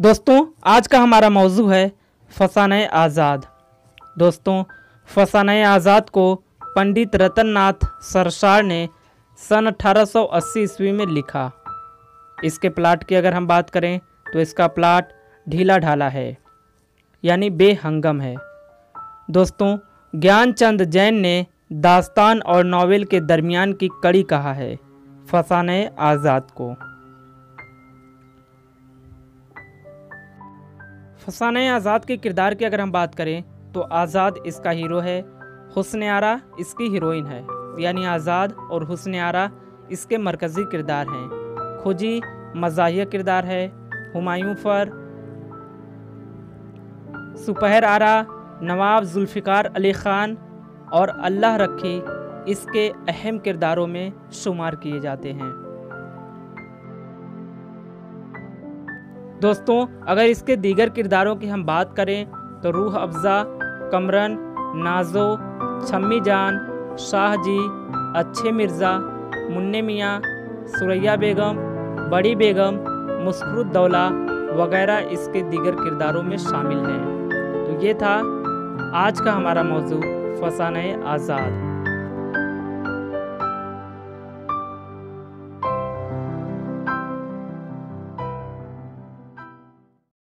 दोस्तों आज का हमारा मौजू है फसाने आज़ाद। दोस्तों फसाने आज़ाद को पंडित रतन नाथ सरसार ने सन 1880 ईस्वी में लिखा। इसके प्लाट की अगर हम बात करें तो इसका प्लाट ढीला ढाला है यानी बेहंगम है। दोस्तों ज्ञानचंद जैन ने दास्तान और नॉवेल के दरमियान की कड़ी कहा है फसाने आज़ाद को। फसाने आज़ाद के किरदार की अगर हम बात करें तो आज़ाद इसका हीरो है, हुस्न आरा इसकी हीरोइन है, यानी आज़ाद और हुस्न आरा इसके मरकज़ी किरदार हैं। खुजी मज़ाहिया किरदार है, हुमायूं फर, सुपहर आरा, नवाब जुल्फ़िकार अली ख़ान और अल्लाह रखी इसके अहम किरदारों में शुमार किए जाते हैं। दोस्तों अगर इसके दीगर किरदारों की हम बात करें तो रूह अफ़ज़ा, कमरन, नाज़ो, छम्मी जान, शाहजी, अच्छे मिर्ज़ा, मुन्ने मियाँ, सुरैया बेगम, बड़ी बेगम, मुस्कुरुद्दौला वगैरह इसके दीगर किरदारों में शामिल हैं। तो ये था आज का हमारा मौजू फसाने आज़ाद।